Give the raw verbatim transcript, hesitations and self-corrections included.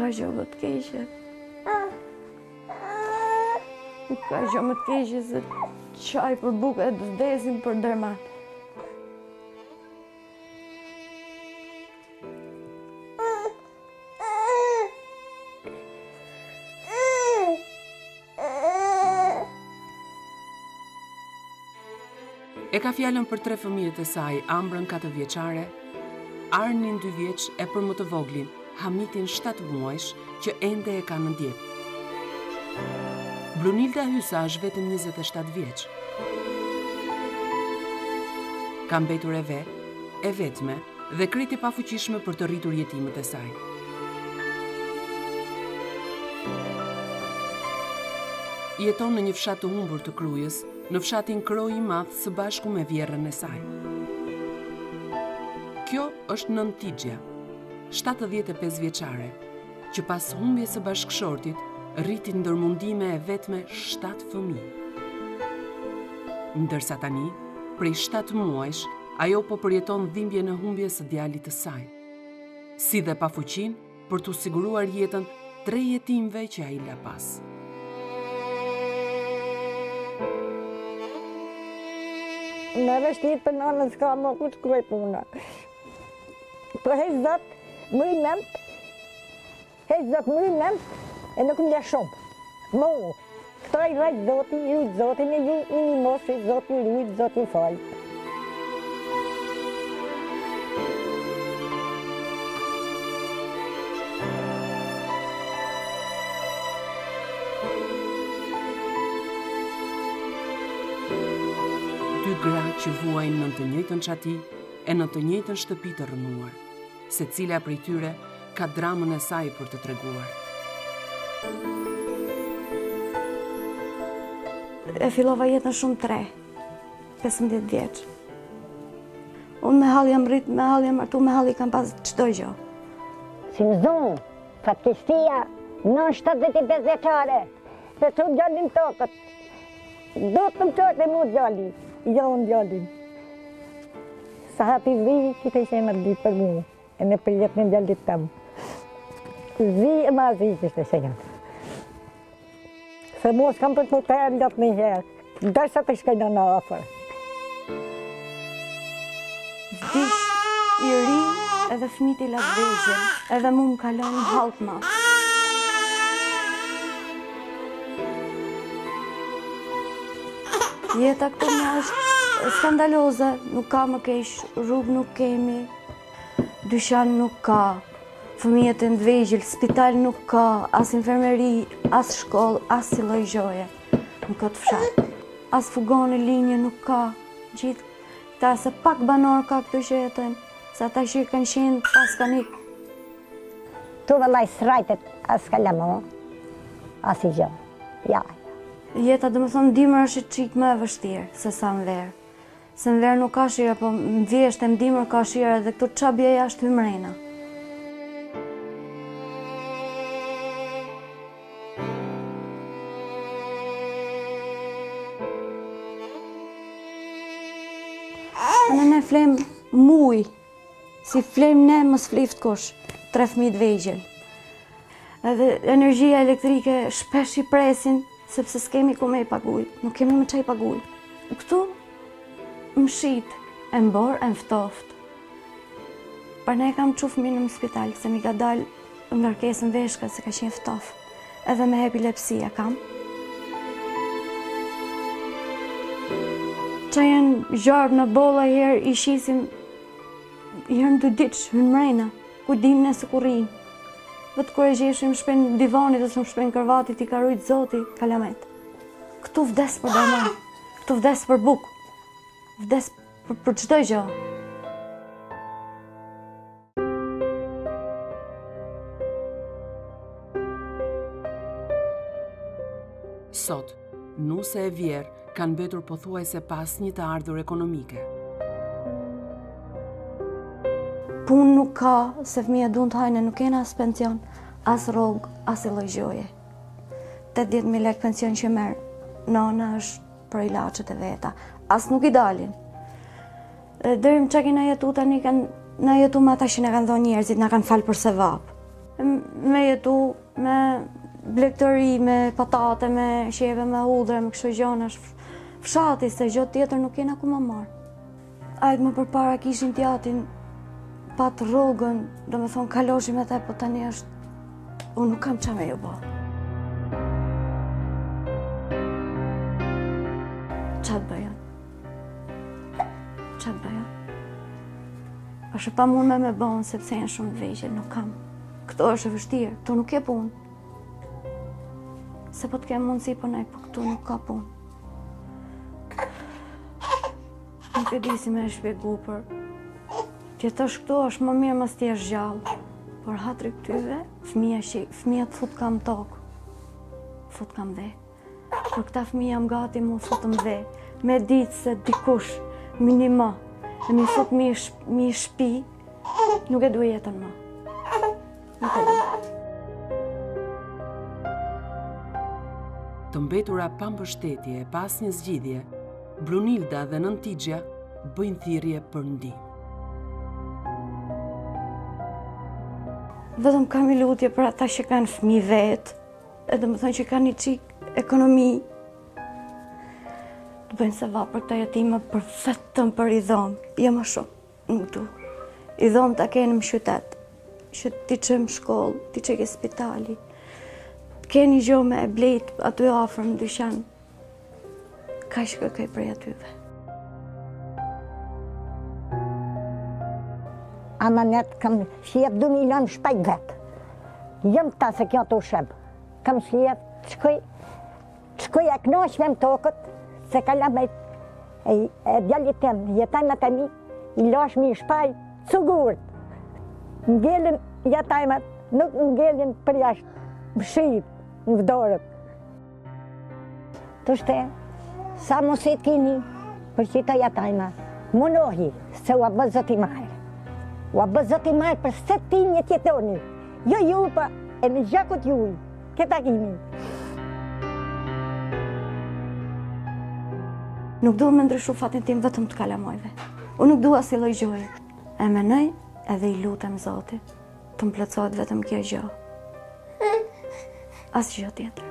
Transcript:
ka gjë më të keqe. Nuk ka gjë më të keqe se qaj për bukë e të vdesin për dermat. E ka fjallën për tre fëmijët e saj, Ambrën katër vjeçare, Arnin dy vjeç e për më të voglin, Hamitin shtatë muajsh, që ende e ka nëndjet. Brunilda Hysa është vetëm njëzet e shtatë vjeç. Ka mbetur e ve, e vetme dhe krejt e pafuqishme për të rritur jetimet e saj. Jeton në një fshat të humbur të Krujës, në fshatin Kroj i Madh së bashku me vjerrën e saj. Kjo është nën Tigja, shtatëdhjetë e pesë vjeçare, që pas humbjes së bashkëshortit rriti ndërmundime e vetme shtatë fëmijë. Ndërsa tani, prej shtatë muajsh, ajo po përjeton dhimbjen e humbjes së djalit të saj, si dhe pafuqin për t'u siguruar jetën tre jetimve që ai la pas. Në vështit për nënën s'ka më ku të kuaj puna. Po hejtë zot, më i nëmt, hejtë zot më i nëmt, e nuk më le shumë. Mo, këto i rajtë zotin, rujtë zotin, e ju i një moshë, zotin rujtë, zotin falë. Dy gra që vuajnë në të njëjtën qati e në të njëjtën shtëpi të rënuar, se cila prej tyre ka dramën e saj për të treguar. E fillova jetën shumë tre, pesëmbëdhjetë vjeç. Unë me halli jam rrit, me halli jam martu, me halli kam pas çdo gjë. Si më zonë, fatkestia në shtatëdhjetë e pesë vjeçare, se që gjallin tokët, do të më qërë dhe mu gjallin. Jo në gjallin. Sa hati zi, kita i shenë rrit për mu, e në për jetë në gjallit tëmë. Zi e ma zi që shte shenë. Se mu s'kam për të më të e lëtë një herë, dërsa të shkajnë në afer. Vdish i ri edhe fmit i latë vejgjën, edhe mu më kalon haltë ma. Jeta këtu një është skandaloze, nuk ka më kesh, rrugë nuk kemi, dyshan nuk ka, fëmijët e ndvegjël, spital nuk ka, as infermeri, as shkollë, as si lloj gjoje në këtë fshat. As fugone linje nuk ka, gjithë ta se pak banor ka këtu që jetën, se ata që kanë qenë pas kanë ikë. Tu vëllaj srajtet, as ka lamo, as i gjë, ja. Jeta dhe më thonë dimër është qikë më e vështirë se sa në verë. Se në verë nuk ka shira, po më vjesht e më dimër ka shira dhe këto qa bje jashtë hymrejna. Në ne flem muj, si flem ne mos flift kush, tre fëmijë vegjël. Edhe energjia elektrike shpesh i presin, sepse s'kemi ku me i paguj, nuk kemi me qa i paguj. Këtu më shit, e mbor, e mftoft. Për ne kam qu fëmijën në spital, se mi ka dal në ngarkesën veshka, se ka qenë ftoft. Edhe me epilepsia kam. Qa janë gjarë në bolla herë i shisim, herë në dy ditës, hynë mrejna, ku dim nëse ku rinë. Vëtë kërë e gjeshë më shpen divanit, ose më shpen kërvatit, i ka rujtë zoti, kalamet. Këtu vdes për dërman, këtu vdes për bukë, vdes për, për çdo gjë. Sot, nuse e vjerë kanë mbetur pothuajse pas një të ardhur ekonomike. Punë nuk ka, se fëmija duan të hajnë, nuk kena as pension, as rrogë, as e lloj gjoje. tetëdhjetë mijë lekë pension që merë, nona është për ilaçet e veta, as nuk i dalin. Dërim që kena jetu tani, na jetu me ata që na kanë dhënë njerëzit, na kanë falë për sevap. me jetu, me blegtëri, me patate, me sheve, me hudre, me kështu gjona, fshati, se gjë tjetër nuk jena ku më marë. Ajtë më përpara kishin tjatin, pat rrugën, do me thonë kaloshi me te, po tani është, unë nuk kam qa me ju bo. Qa të bëjon? Qa të bëjon? është pa mund me me bonë, sepse janë shumë të vegjël, nuk kam. Këto është e vështirë, këtu nuk e punë. Se po të kemë mundësi për nej, po këtu nuk ka punë. Nuk e di si me e shpjegu, për tjetësh këtu është më mirë mos t'jesh gjallë. Por hatri këtyve, fëmija të fut kam tokë, fut kam dhe. Por këta fëmija më gati mu futëm dhe, me ditë se dikush, minima, e mi fut mi i shpi, nuk e du jetën ma. Nuk e du. Të mbetura pa mbështetje e pas një zgjidhje, Brunilda dhe nën Tigja bëjnë thirrje për ndihmë. Vetëm kam i lutje për ata që kanë fëmijë vetë, edhe më thonë që kanë një qik ekonomi, të bëjnë se va për këta jetime për vetëm për i dhomë, jo më shumë, nuk du. I dhomë ta keni më qytet, që ti që më shkollë, ti që ke spitali, keni gjo me e blejt aty afër më dyqan, ka që kërkej për atyve. Amanet kam shjep du milion shpajt vetë. Jëm ta se kjo të usheb. Kam shjep, qëkoj, qëkoj e knoqme më tokët, se kalam e, e, e djallit tem, jetajme të mi, i lash mi shpaj, cugurët. Ngelin jetajmet, nuk ngelin për jashtë, bëshit, në vdorët. Të shte, sa mosit kini, për qita jetajme, munohi, se u a bëzët i majrë. U a bëzët i majrë për se ti një tjetoni, jo ju pa e në gjakut juj, këta kini. Nuk duhe me ndryshu fatin tim vetëm të kalamojve. Unë nuk duha si lloj gjoje. E menoj edhe i lutem Zotit, të më plotësohet vetëm kjo gjë. Asgjë tjetër.